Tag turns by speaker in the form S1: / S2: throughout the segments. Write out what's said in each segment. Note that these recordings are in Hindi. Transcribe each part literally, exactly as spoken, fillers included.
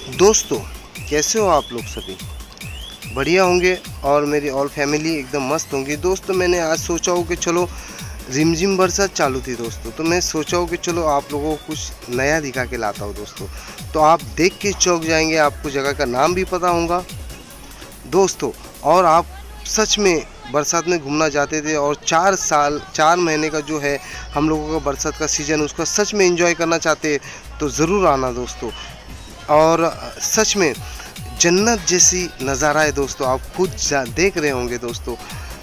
S1: दोस्तों, कैसे हो आप लोग? सभी बढ़िया होंगे और मेरी ऑल फैमिली एकदम मस्त होंगी। दोस्तों, मैंने आज सोचा हो कि चलो रिमझिम बरसात चालू थी दोस्तों, तो मैं सोचा हो कि चलो आप लोगों को कुछ नया दिखा के लाता हूँ दोस्तों। तो आप देख के चौंक जाएंगे, आपको जगह का नाम भी पता होगा दोस्तों। और आप सच में बरसात में घूमना चाहते थे और चार साल चार महीने का जो है हम लोगों का बरसात का सीज़न, उसका सच में एंजॉय करना चाहते तो ज़रूर आना दोस्तों। और सच में जन्नत जैसी नज़ारा है दोस्तों, आप खुद देख रहे होंगे दोस्तों।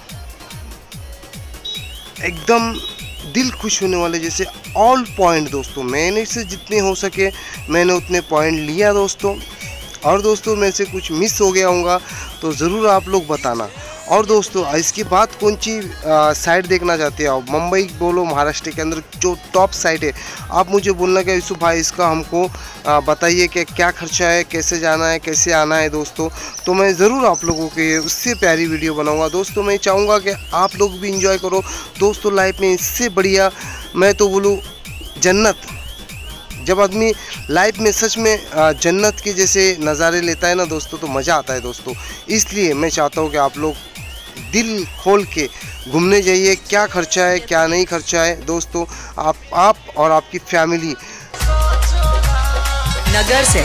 S1: एकदम दिल खुश होने वाले जैसे ऑल पॉइंट दोस्तों, मैंने से जितने हो सके मैंने उतने पॉइंट लिया दोस्तों। और दोस्तों, मैं से कुछ मिस हो गया होगा तो ज़रूर आप लोग बताना। और दोस्तों, इसके बाद कौन सी साइड देखना चाहते हैं आप? मुंबई बोलो, महाराष्ट्र के अंदर जो टॉप साइड है, आप मुझे बोलना कि यूसुफ भाई इसका हमको बताइए कि क्या खर्चा है, कैसे जाना है, कैसे आना है दोस्तों। तो मैं ज़रूर आप लोगों के उससे प्यारी वीडियो बनाऊंगा दोस्तों। मैं चाहूँगा कि आप लोग भी इंजॉय करो दोस्तों। लाइफ में इससे बढ़िया मैं तो बोलूँ जन्नत, जब आदमी लाइफ में सच में जन्नत के जैसे नज़ारे लेता है ना दोस्तों, तो मज़ा आता है दोस्तों। इसलिए मैं चाहता हूँ कि आप लोग दिल खोल के घूमने जाइए। क्या खर्चा है, क्या नहीं खर्चा है दोस्तों, आप आप और आपकी फैमिली
S2: नगर से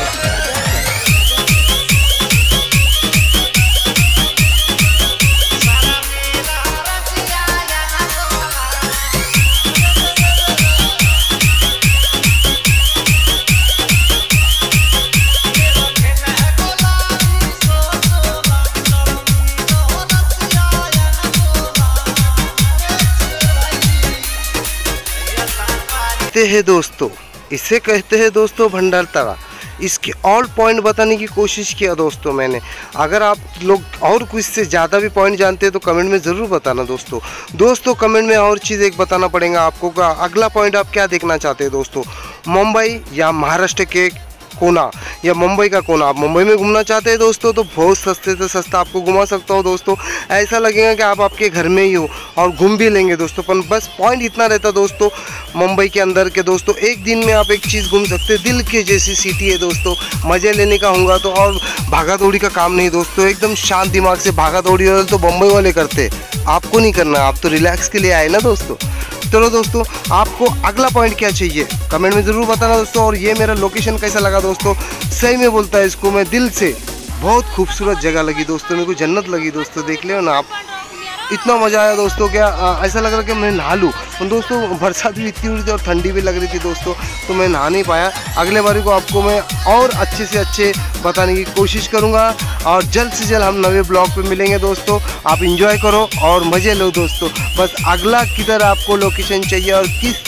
S1: है दोस्तों, इसे कहते हैं दोस्तों भंडारतारा। इसके ऑल पॉइंट बताने की कोशिश किया दोस्तों मैंने। अगर आप लोग और कुछ से ज़्यादा भी पॉइंट जानते हैं तो कमेंट में ज़रूर बताना दोस्तों। दोस्तों, कमेंट में और चीज़ एक बताना पड़ेगा आपको का अगला पॉइंट आप क्या देखना चाहते हैं दोस्तों, मुंबई या महाराष्ट्र के कोना या मुंबई का कोना। आप मुंबई में घूमना चाहते हैं दोस्तों तो बहुत सस्ते से सस्ता आपको घुमा सकता हूँ दोस्तों। ऐसा लगेगा कि आप आपके घर में ही हो और घूम भी लेंगे दोस्तों। पर बस पॉइंट इतना रहता दोस्तों मुंबई के अंदर के दोस्तों, एक दिन में आप एक चीज़ घूम सकते हैं। दिल के जैसी सिटी है दोस्तों, मज़े लेने का होगा तो। और भागा दौड़ी का काम नहीं दोस्तों, एकदम शांत दिमाग से भागा दौड़ी वाले तो मुंबई वाले करते, आपको नहीं करना। आप तो रिलैक्स के लिए आए ना दोस्तों। चलो दोस्तों, आपको अगला पॉइंट क्या चाहिए कमेंट में ज़रूर बताना दोस्तों। और ये मेरा लोकेशन कैसा लगा दोस्तों, सही में बोलता है इसको मैं दिल से, बहुत खूबसूरत जगह लगी दोस्तों, मेरे को जन्नत लगी दोस्तों। देख लियो ना आप, इतना मज़ा आया दोस्तों। क्या आ, ऐसा लग रहा कि मैं नहा लूँ। और दोस्तों, बरसात भी इतनी हो रही थी और ठंडी भी लग रही थी दोस्तों, तो मैं नहा नहीं पाया। अगले बारी को आपको मैं और अच्छे से अच्छे बताने की कोशिश करूँगा। और जल्द से जल्द हम नए ब्लॉग पे मिलेंगे दोस्तों। आप इंजॉय करो और मज़े लो दोस्तों। बस अगला किधर आपको लोकेशन चाहिए और किस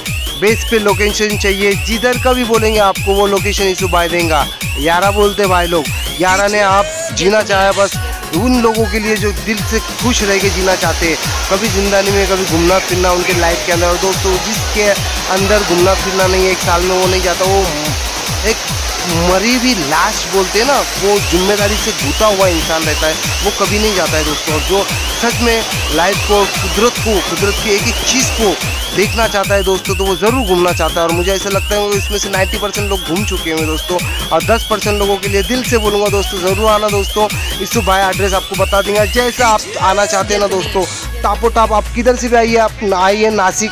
S1: बेस पे लोकेशन चाहिए, जिधर का भी बोलेंगे आपको वो लोकेशन यूसुफ भाई देंगे। यारा बोलते भाई लोग, यारा ने आप जीना चाहे बस उन लोगों के लिए जो दिल से खुश रह के जीना चाहते हैं, कभी जिंदगी में कभी घूमना फिरना उनके लाइफ के अंदर। और दोस्तों, जिसके अंदर घूमना फिरना नहीं है एक साल में, वो नहीं जाता, वो एक मरी हुई लाश बोलते हैं ना, वो जिम्मेदारी से घुटा हुआ इंसान रहता है, वो कभी नहीं जाता है दोस्तों। और जो सच में लाइफ को, कुदरत को, कुदरत की एक एक चीज़ को देखना चाहता है दोस्तों, तो वो ज़रूर घूमना चाहता है। और मुझे ऐसा लगता है इसमें से नब्बे परसेंट लोग घूम चुके हैं दोस्तों। और दस परसेंट लोगों के लिए दिल से बोलूँगा दोस्तों, ज़रूर आना दोस्तों। यूसुफ भाई एड्रेस आपको बता देंगे, जैसा आप आना चाहते हैं ना दोस्तों। टापो टाप आप किधर से भी आइए, आप आइए नासिक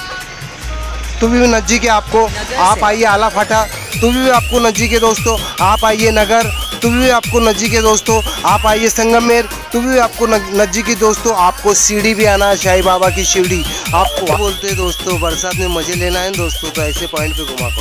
S1: तो भी नज़दीक है आपको, आप आइए आला फाटा तो भी आपको नज़दीक है दोस्तों, आप आइए नगर तो भी आपको नज़दीक है दोस्तों, आप आइए संगमेर तो भी आपको नज़दीक है दोस्तों। आपको सीढ़ी भी आना है, शाही बाबा की सीढ़ी आपको बोलते हैं दोस्तों। बरसात में मज़े लेना है दोस्तों तो ऐसे पॉइंट पे घुमा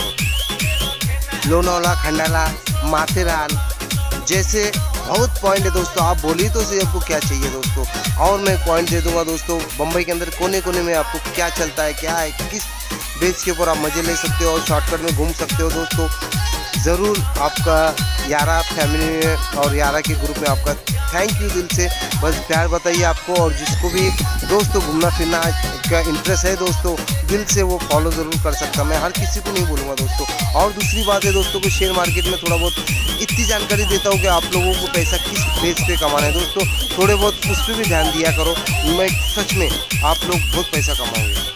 S1: करो, लोनावाला, खंडाला, माथेरान जैसे बहुत पॉइंट है दोस्तों। आप बोलिए तो सही आपको क्या चाहिए दोस्तों, और मैं पॉइंट दे दूंगा दोस्तों। मुंबई के अंदर कोने कोने में आपको क्या चलता है, क्या है, किस बेस के ऊपर आप मज़े ले सकते हो और शॉर्टकट में घूम सकते हो दोस्तों। ज़रूर आपका यारा फैमिली में और यारा के ग्रुप में आपका थैंक यू दिल से। बस प्यार बताइए आपको। और जिसको भी दोस्तों घूमना फिरना का इंटरेस्ट है दोस्तों, दिल से वो फॉलो ज़रूर कर सकता। मैं हर किसी को नहीं बोलूँगा दोस्तों। और दूसरी बात है दोस्तों को शेयर मार्केट में थोड़ा बहुत इतनी जानकारी देता हूँ कि आप लोगों को पैसा किस बेस पे कमाना है दोस्तों, थोड़े बहुत उस पर भी ध्यान दिया करो। मैं सच में आप लोग बहुत पैसा कमाओगे।